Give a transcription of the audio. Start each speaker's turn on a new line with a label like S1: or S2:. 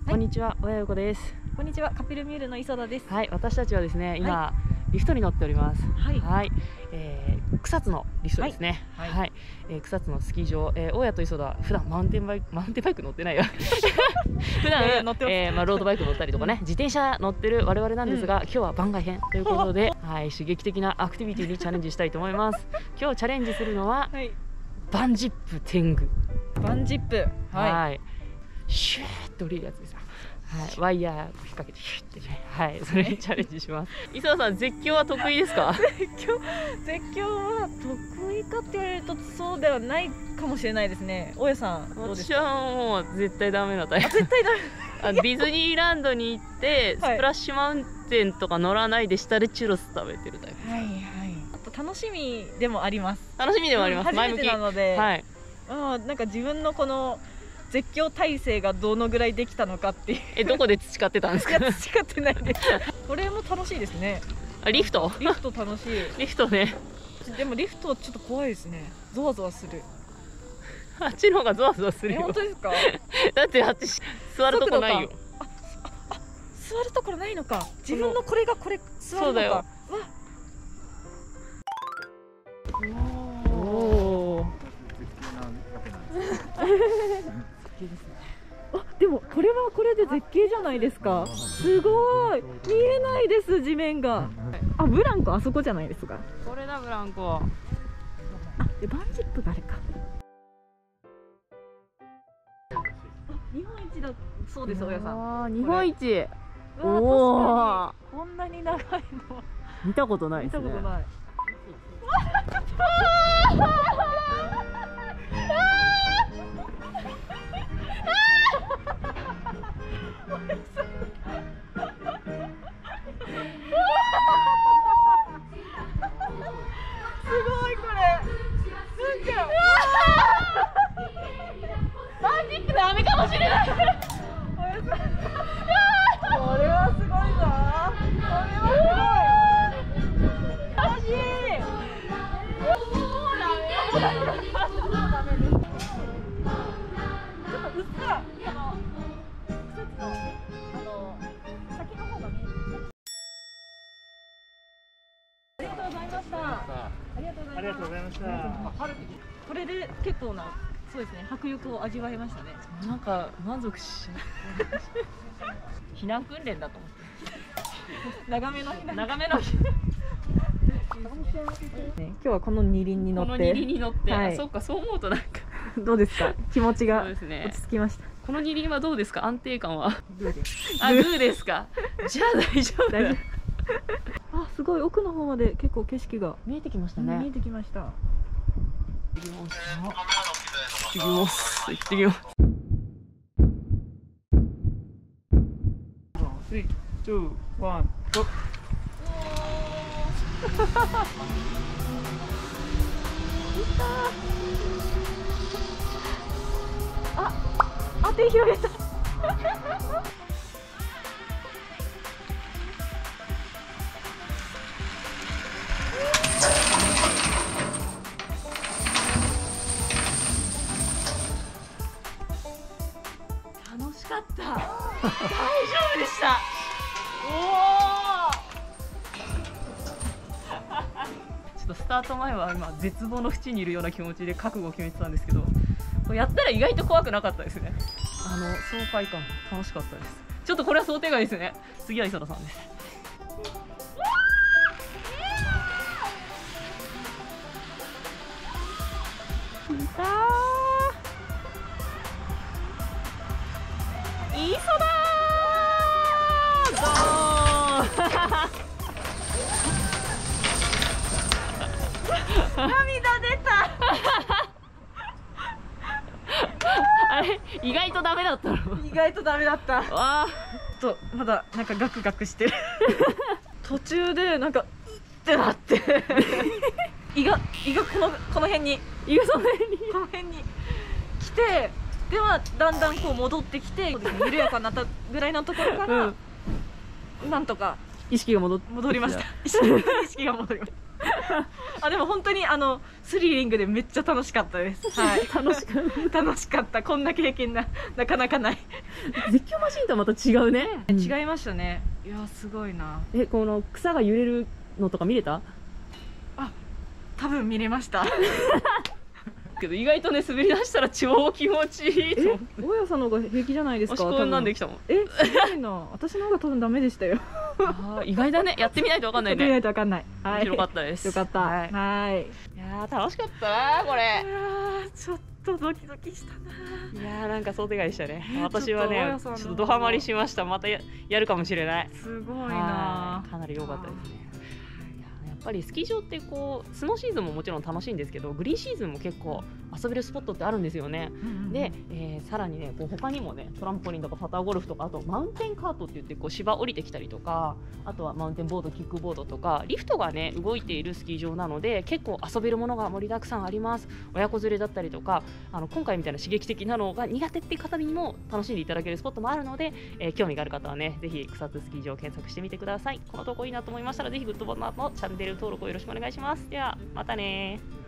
S1: こんにちは、親横です。
S2: こんにちは、カピルミュールの磯田です。
S1: はい、私たちはですね、今、
S2: は
S1: リフトに乗っております。
S2: はい。
S1: 草津のリフトですね。
S2: はい。
S1: 草津のスキー場、大家と磯田、普段マウンテンバイク乗ってないよ。普段
S2: 乗ってます。
S1: ロードバイク乗ったりとかね、自転車乗ってる我々なんですが、今日は番外編ということで、刺激的なアクティビティにチャレンジしたいと思います。今日チャレンジするのは、バンジップ天狗。
S2: バンジップ。
S1: シューッと降りるやつですよ。ワイヤー引っ掛けてシュッてね、それにチャレンジします。磯田さん、絶叫は得意ですか？
S2: 絶叫は得意かって言われるとそうではないかもしれないですね。大家さん、どうですか？
S1: 私はもう絶対ダメなタイプ。
S2: 絶対ダメ。
S1: ディズニーランドに行ってスプラッシュマウンテンとか乗らないで下でチュロス食べてるタイプ。
S2: あと楽しみでもあります。
S1: 楽しみでもあります。
S2: 初めてなので、
S1: なん
S2: か自分のこの絶叫体制がどのぐらいできたのかっていう。
S1: どこで培ってたんですか？
S2: 培ってないです。これも楽しいですね。
S1: リフト
S2: 楽しい。
S1: リフトね。
S2: でもリフトちょっと怖いですね。ゾワゾワする。
S1: あっちの方がゾワゾワするよ。
S2: 本当ですか？だ
S1: ってあっち座るとこないよ。
S2: 座るところないのか。自分のこれが座るのか。
S1: そうだよ。
S2: でもこれはこれで絶景じゃないですか。すごい見えないです、地面が。ブランコあそこじゃないですか。
S1: これだ、ブランコ。
S2: でバンジップがあれか。日本一だそうです、大家さん。
S1: 日本一。
S2: おお、こんなに長いの
S1: 見たことないですね。
S2: 見たことない。
S1: バンジップダメかもしれない。
S2: これはすごいぞ。これはすごい。楽しい。ちょっとうっすらこの季節の先の方が見える。ありがとうございました。ありがとうございました。これで結構な、そうですね、迫力を味わいましたね。
S1: なんか満足し避難訓練だと思って
S2: 長めの避難。今日はこの二輪に乗って、
S1: そうか、そう思うとなんか
S2: どうですか、気持ちが落ち着きました。
S1: この二輪はどうですか、安定感は？グーですか。じゃあ大丈夫。
S2: すごい奥の方まで結構景色が
S1: 見えてきましたね。
S2: 見えてきました。
S1: 行ってきます。行ってきます。3、2、1、ゴー。
S2: 手広げた。
S1: 楽しかった。大丈夫でした。ちょっとスタート前は今絶望の淵にいるような気持ちで覚悟を決めてたんですけど、これやったら意外と怖くなかったですね。爽快感楽しかったです。ちょっとこれは想定外ですね。次は磯田さんです。磯田
S2: 涙出た。
S1: あれ、意外とダメだったの？
S2: 意外とダメだった。まだなんかガクガクしてる。途中でなんかってなって胃がこの辺に来て、ではだんだんこう戻ってきて、緩やかになったぐらいのところから、なんとか
S1: 意識が戻
S2: りました。意識が戻りました。 あ、でも本当にスリリングでめっちゃ楽しかったです。はい、
S1: 楽しかっ
S2: 楽しかった。こんな経験なかなかない
S1: た。絶叫マシンとはまた違うね。
S2: 違いましたね。いやすごいな。
S1: この草が揺れるのとか見れた？
S2: 多分見れました
S1: けど意外とね、滑り出したら超気持ちいいと思って。
S2: 大家さんの方が平気じゃないですか。
S1: 足こんなんできたもん。
S2: すごいな。私の方が多分ダメでしたよ。
S1: 意外だね。やってみないと分かんないね。
S2: やってみないと分かんない。
S1: 面白かったです。
S2: よかった。はい。
S1: いや楽しかったなこれ。
S2: ちょっとドキドキしたな。
S1: いやなんか想定外でしたね。私はねちょっとドハマりしました。またやるかもしれない。
S2: すごいな。
S1: かなり良かったですね。やっぱりスキー場ってこうスノーシーズンももちろん楽しいんですけど、グリーンシーズンも結構遊べるスポットってあるんですよね。で、さらにねこう他にもねトランポリンとかパターゴルフとか、あとマウンテンカートって言ってこう芝降りてきたりとか、あとはマウンテンボード、キックボードとかリフトがね動いているスキー場なので、結構遊べるものが盛りだくさんあります。親子連れだったりとか、今回みたいな刺激的なのが苦手っていう方にも楽しんでいただけるスポットもあるので、興味がある方はねぜひ草津スキー場を検索してみてください。この投稿いいなと思いましたらぜひグッドボタンのチャンネル登録をよろしくお願いします。ではまたね。